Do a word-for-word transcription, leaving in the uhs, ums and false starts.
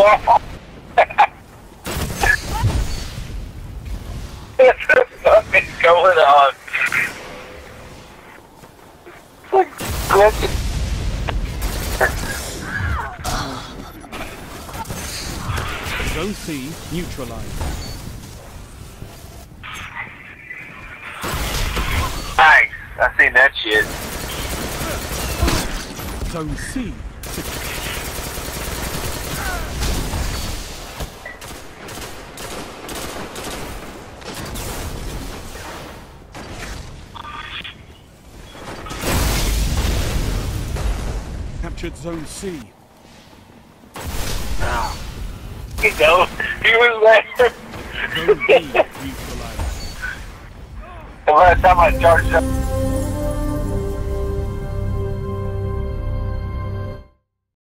wall. What the fuck is going on? Like, Zone C neutralized. Nice. I seen that shit. Zone C secure. Captured Zone C. Oh. You know, he was there. Zone B neutralized. And by the time I charged up.